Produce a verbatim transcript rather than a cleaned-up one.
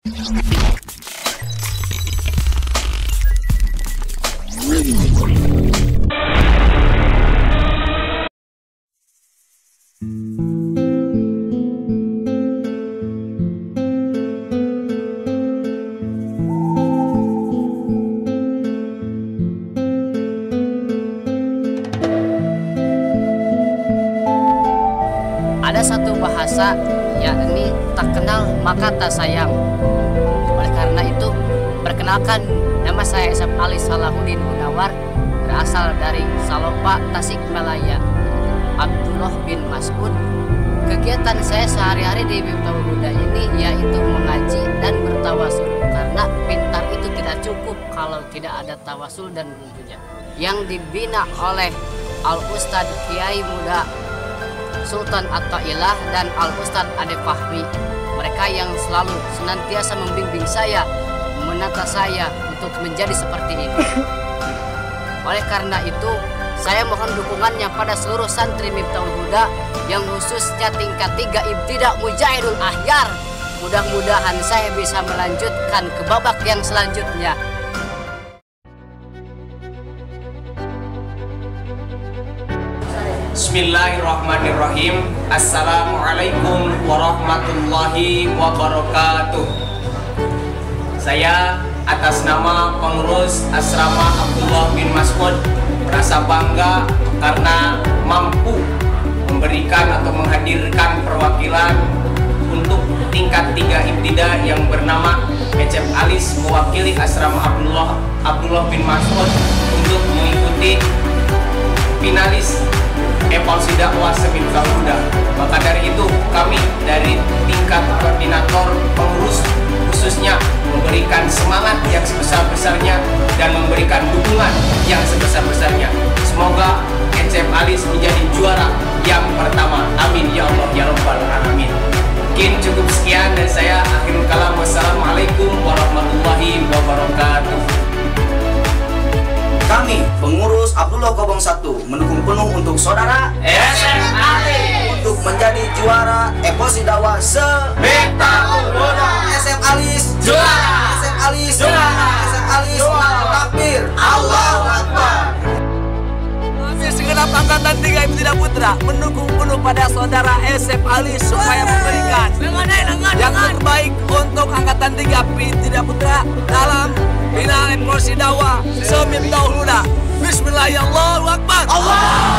Ada satu bahasa, yakni tak kenal maka tak sayang. Oleh karena itu, perkenalkan, nama saya Esep Ali Salahuddin Munawar, berasal dari Salopa, Tasikmalaya, Abdullah bin Mas'ud. Kegiatan saya sehari-hari di Miftahul Huda ini yaitu mengaji dan bertawasul, karena pintar itu tidak cukup kalau tidak ada tawasul dan bumbunya. Yang dibina oleh Al-Ustadz Kiai Muda Sultan Atta'ilah dan Al-Ustadz Ade Fahmi. Mereka yang selalu senantiasa membimbing saya, menata saya untuk menjadi seperti ini. Oleh karena itu, saya mohon dukungannya pada seluruh santri Miftahul Huda yang khususnya tingkat tiga Ibtida Mujahidul Ahyar. Mudah-mudahan saya bisa melanjutkan ke babak yang selanjutnya. Bismillahirrahmanirrahim. Assalamualaikum warahmatullahi wabarakatuh. Saya atas nama pengurus Asrama Abdullah bin Mas'ud merasa bangga karena mampu memberikan atau menghadirkan perwakilan untuk tingkat tiga Ibtida yang bernama Ecep Alis mewakili Asrama Abdullah Abdullah bin Mas'ud untuk mengikuti finalis evaluasi dakwah Miftahul Huda. Maka dari itu kami dari tingkat koordinator pengurus khususnya memberikan semangat yang sebesar-besarnya dan memberikan dukungan yang sebesar-besarnya. Semoga Ecep Alis menjadi juara yang pertama. Amin ya Allah ya Rabbal alamin. Mungkin cukup sekian dan saya akhirul kalam. Wassalamualaikum warahmatullahi wabarakatuh. Kami, pengurus Abdullah Kobong satu, mendukung penuh untuk saudara Ecep Alis untuk menjadi juara evaluasi dakwah Miftahul Huda. Ecep Alis juara, Ecep Alis juara, Ecep Alis juara. Takbir, Allahu Akbar. Kami segenap angkatan tiga Ibtida Putra mendukung penuh pada saudara Ecep Alis supaya memberikan yang terbaik untuk angkatan tiga Ibtida Putra dalam final evaluasi dakwah Miftahul Huda. Bismillahirrahmanirrahim. Allahu Akbar. Allah.